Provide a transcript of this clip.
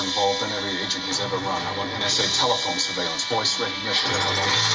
involved than every agent he's ever run. I want NSA telephone surveillance, voice recognition. I want